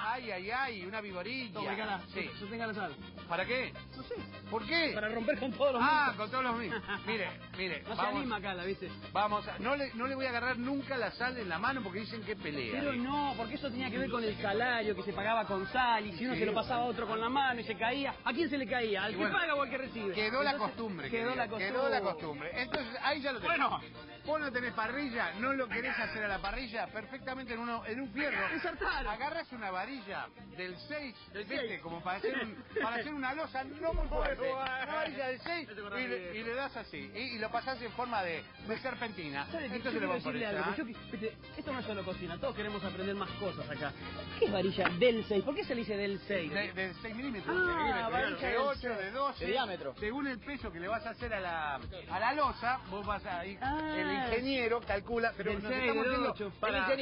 Ay, una viborilla. Tome, cara, Sí. sostenga la sal. ¿Para qué? No sé. ¿Por qué? Para romper con todos los Ah, mitos. con todos los mismos. Mire, No se anima, Cala, ¿viste? Vamos a, no le voy a agarrar nunca la sal en la mano porque dicen que pelea. Pero no, porque eso tenía que ver con el salario que se pagaba con sal y si uno se lo pasaba a otro con la mano y se caía, ¿a quién se le caía? ¿Al que paga o al que recibe? Quedó la Entonces, costumbre. Quedó la costumbre. Entonces, ahí ya lo tenés. Bueno. Vos no tenés parrilla, no lo querés hacer a la parrilla, perfectamente en un fierro. Ensartar. Agarras una varilla del 6, Del ¿viste? 6. Como para hacer una losa no muy fuerte. Una varilla del 6 y le das así. Y lo pasás en forma de serpentina. ¿Sabes qué? Entonces Yo le quiero vamos a decirle poner algo. Viste, esto no es solo cocina, todos queremos aprender más cosas acá. ¿Qué es varilla del 6? ¿Por qué se le dice del 6? de 6 milímetros, varilla de del 8, 6. de 12. De diámetro. Según el peso que le vas a hacer a la losa, vos vas a ir. Ah. El ingeniero calcula, pero Del nos 6, estamos del yendo 8.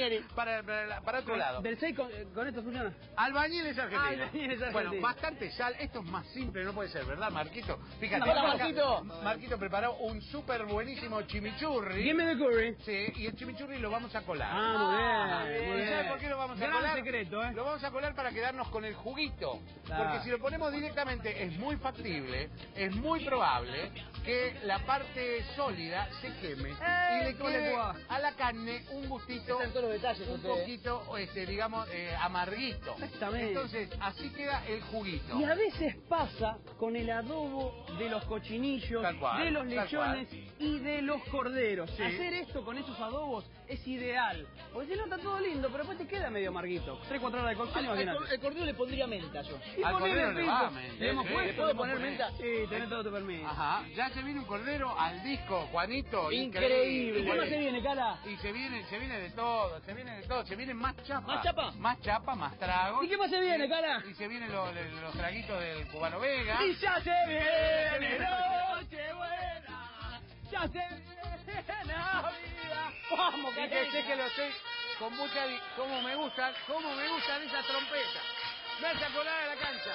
para otro lado. ¿Del 6 con esto funciona? Albañiles argentinos. Albañiles argentinos. Bueno, bastante sal. Esto es más simple, no puede ser, ¿verdad, Marquito? Fíjate. Hola, acá, Marquito. Marquito preparó un súper buenísimo chimichurri. Give me the curry. Sí, y el chimichurri lo vamos a colar. Muy ¿Y bien. sabes por qué lo vamos a Gran colar? secreto, ¿eh? Lo vamos a colar para quedarnos con el juguito. Claro. Porque si lo ponemos directamente es muy factible, es muy probable que la parte sólida se queme y le quede a la carne un gustito, Están todos los detalles, un usted. poquito, digamos, amarguito. Exactamente. Entonces, así queda el juguito. Y a veces pasa con el adobo de los cochinillos, Tal cual, de los tal lechones y de los corderos. Sí. Hacer esto con esos adobos es ideal. Porque si no está todo lindo, pero después te queda medio amarguito. 3-4 horas de cocción, imagínate. El cordero le pondría menta yo. Y Al ponele cordero el le pico. va menta. ¿Le hemos Sí, puesto? ¿le puedo poner menta? Sí, tenés todo tu permiso. Ajá, ya se viene un cordero al disco, Juanito. Increíble. ¿Y qué más se viene, cara? Y se viene de todo, se viene más chapa. ¿Más chapa? Más chapa, más trago. ¿Y qué más se viene, cara? Y se vienen los traguitos del Cubano Vega. Y ya se viene Nochebuena, ya se viene Navidad. Vamos, Fíjese que lo estoy con mucha... Como me gustan esas trompetas. Me hace acordar a la cancha.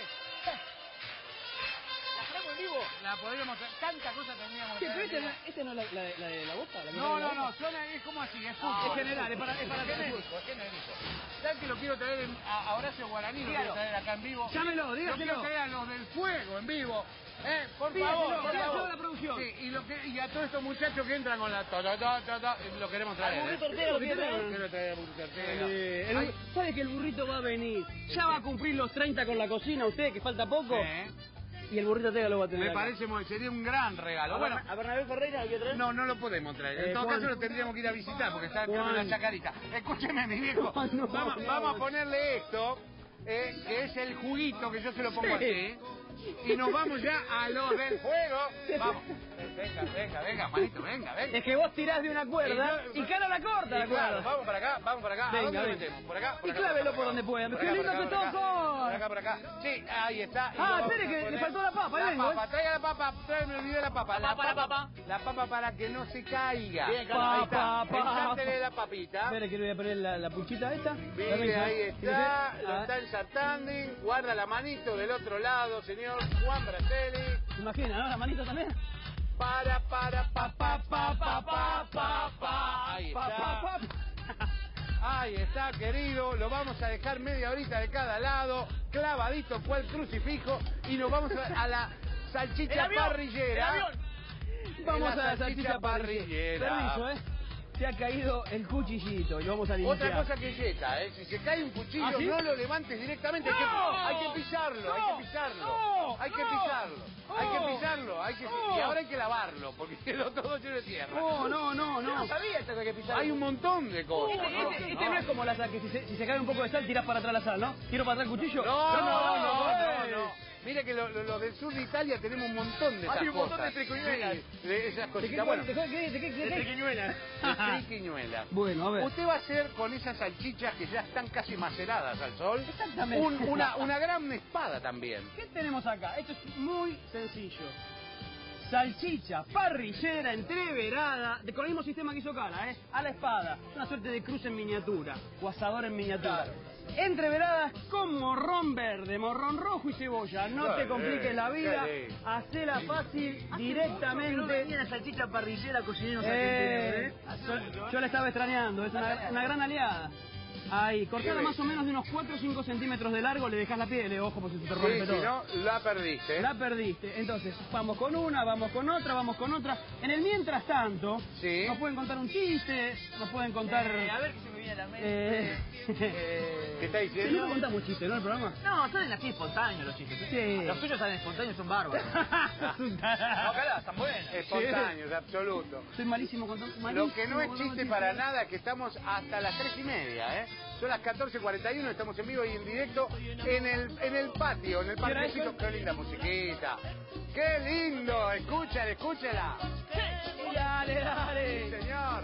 ¿La hacemos en vivo? La podríamos... Tanta cosa tendríamos ¿Qué, que pero hacer. este no es la de la boca? ¿La No, mitad de la boca? suena, es como así, es Es fútbol. general, es para genérico, es genérico. ¿Sabes que lo quiero traer a Horacio Guaraní? Lo quiero Dígalo. traer acá en vivo. Llámelo, Lo dígaselo. quiero traer a los del fuego en vivo. Por Dígaselo, favor, por dígaselo favor. a la producción. Sí, y a todos estos muchachos que entran con la lo queremos traer. Burrito Ortega lo quiere traer. Quiero traer a Burrito Ortega. Ay, ¿Sabe que el burrito va a venir? Ya va a cumplir los 30 con la cocina usted, que falta poco. Y el burrito Ortega lo va a tener me acá. parece sería un gran regalo. Bueno, ¿A Bernabé Ferreira lo quiere traer? no lo podemos traer. En todo Juan. caso lo tendríamos que ir a visitar porque está Juan. en la chacarita. Escúcheme, mi viejo. Juan, no, vamos a ponerle esto, que es el juguito que yo se lo pongo así. Y nos vamos ya a los del fuego. Vamos. Venga, manito, venga. Es que vos tirás de una cuerda y cara la corta la Claro, cuerda. vamos para acá. Venga, ¿A dónde lo venga. metemos? Por acá. Y clávelo por donde pueda. ¡Qué lindo que toco! Por acá. Sí, ahí está. Y Ah, lo vamos espere a que le poner. faltó la papa, ahí La vengo, papa, traiga la papa, me olvidé la papa. La papa. La papa para que no se caiga. Bien, Ahí está. Papa. Ensártele la papita. Espere que le voy a poner la puchita esta. Mire, ahí está, lo Ah, está ensartando. Guarda la manito del otro lado, señor Juan Bratelli. Imagina, ¿no? La manito también. Para, pa. Ahí está. Ahí está, querido. Lo vamos a dejar media horita de cada lado, clavadito cual crucifijo. Y nos vamos a la salchicha parrillera. ¡El avión! Vamos la a la salchicha parrillera. Permiso, Se ha caído el cuchillito y lo vamos a limpiar. Otra cosa que yeta, si se cae un cuchillo, ¿Ah, sí? no lo levantes directamente, hay que pisarlo, hay que pisarlo, y ahora hay que lavarlo, porque quedó todo lleno de tierra. No. Yo no sabía esto que hay que pisar. Hay un montón de cosas. Este no es como la sal, que si se cae un poco de sal, tirás para atrás la sal, ¿no? ¿Tiro para atrás el cuchillo? No. Mira que lo del sur de Italia tenemos un montón de esas cosas. Hay un montón de triquiñuelas. Sí, de esas ¿De cositas. qué? Bueno, ¿De qué? Triquiñuelas. de triquiñuelas. Bueno, a ver. Usted va a hacer con esas salchichas que ya están casi maceradas al sol Exactamente. una gran espada también. ¿Qué tenemos acá? Esto es muy sencillo. Salchicha parrillera entreverada, con el mismo sistema que hizo Cala, a la espada. Una suerte de cruz en miniatura, o asador en miniatura. Entreveradas con morrón verde, morrón rojo y cebolla. No te compliques la vida, hacela fácil directamente. La salchicha parrillera cocinero Yo la estaba extrañando, es una gran aliada. Ahí, cortada más o menos de unos 4 o 5 centímetros de largo, le dejas la piel, ojo, porque se te rompe Sí, todo. si no, la perdiste. La perdiste. Entonces, vamos con una, vamos con otra, vamos con otra. En el mientras tanto, Sí. nos pueden contar un chiste, nos pueden contar... A ver qué se me viene a la mente. ¿Qué está Sí, diciendo? nunca contamos chistes, ¿no? El programa. No, salen así espontáneos los chistes. Sí. Los tuyos salen espontáneos, son bárbaros. No, calá, están buenos. Espontáneos, absoluto. Soy malísimo contando. Lo que no es chiste para nada es que estamos hasta las 3:30, ¿eh? Son las 14:41, estamos en vivo y en directo en el patio, en el parquecito. Qué linda musiquita. ¡Qué lindo! Escúchala, escúchala. Dale, dale. Sí, señor.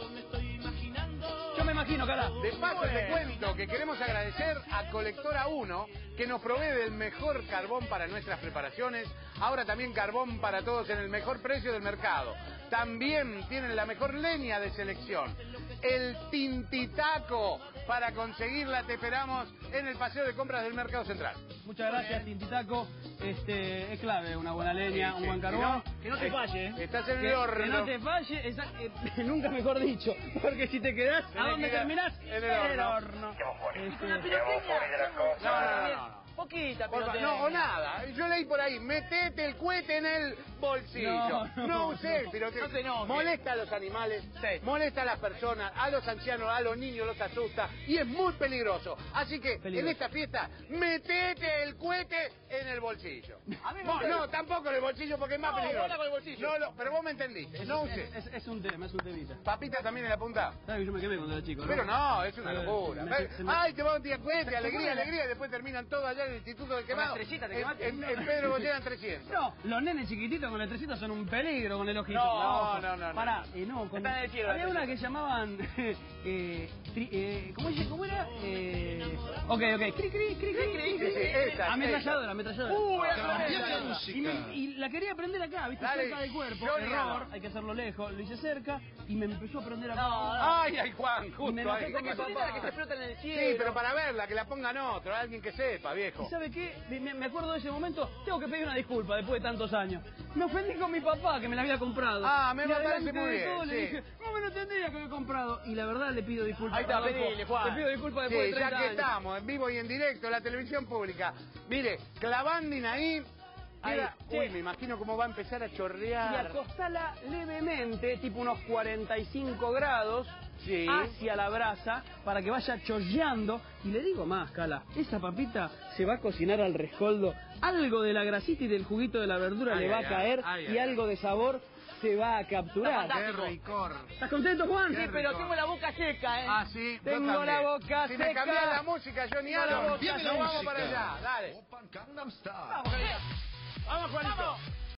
Yo me imagino, cara. De paso te cuento que queremos agradecer a Colectora 1, que nos provee del mejor carbón para nuestras preparaciones. Ahora también carbón para todos en el mejor precio del mercado. También tienen la mejor leña de selección. El Tintitaco. Para conseguirla te esperamos en el paseo de compras del Mercado Central. Muchas gracias, Tintitaco. Es clave una buena leña, un buen carbón. Que no te falle, ¿eh? Estás en Que, el horno. que no te falle, nunca mejor dicho. Porque si te quedás, ¿a Tenés dónde que ir terminás? en el horno. Una pirotecnia. No. Poquita Porfa, pirotecnia. no, o nada. Yo leí por ahí, metete el cohete en el bolsillo. No, usé el pirotecnia. No te enojes. Molesta a los animales, Sí. molesta a las personas, a los ancianos, a los niños los asusta y es muy peligroso. Así que en esta fiesta, metete el cohete en el bolsillo. A mí me No, gusta. no, tampoco en el bolsillo porque es más No, peligroso. bola con el bolsillo. No, pero vos me entendiste. No usé. Es un tema, es un temita. Papita también en la punta. ¿Sabes que yo me quemé cuando era chico? Pero no, es una locura. Se me- Ay, te van a tirar cohete, alegría, alegría, y después terminan todos allá en el Instituto del Quemado. estrellita te quemaste. En Pedro Goyera en 300. No, los nenes chiquititos con la electricita son un peligro con el ojito. No. Pará, no. Están en el cielo, Había la una que llamaban... ¿Cómo era? Ok, cri, cri, cri, cri, cri, cri. Sí, esa. Ametralladora. esa. Y la quería prender acá, ¿viste? Dale, Cerca del cuerpo. Johnny Error, Adams. hay que hacerlo lejos. Lo hice cerca y me empezó a prender acá. Ay, Juan, Y me justo enojé ahí. con mi La gasolina papá. que se explota en el cielo. Sí, pero para verla, que la pongan otro, alguien que sepa, viejo. ¿Y sabe qué? Me acuerdo de ese momento, tengo que pedir una disculpa después de tantos años. Me ofendí con mi papá que me la había comprado. Ah, me Y parece adelante muy de bien, todo le sí. dije, no me lo tendría que haber comprado. Y la verdad le pido disculpas. Ahí está, Adolfo. pedile, Juan. Le pido disculpas después Sí, de ya 30 que años. estamos en vivo y en directo, la televisión pública. Mire, clavandin ahí. Queda... Ahí, Uy, sí. me imagino cómo va a empezar a Y chorrear. acostala levemente, tipo unos 45 grados, Sí. hacia la brasa, para que vaya chorreando. Y le digo más, Cala, esa papita se va a cocinar al rescoldo. Algo de la grasita y del juguito de la verdura Ay, le va ay, a caer ay, y ay, algo de sabor se va a capturar. Está Qué ricor. ¿Estás contento, Juan? Sí, pero tengo la boca seca, ¿eh? Ah, sí, yo Tengo también. la boca Si me seca. cambias la música, Johnny Tengo la Adams, boca nos seca. vamos para allá. Dale. Vamos, Juanito.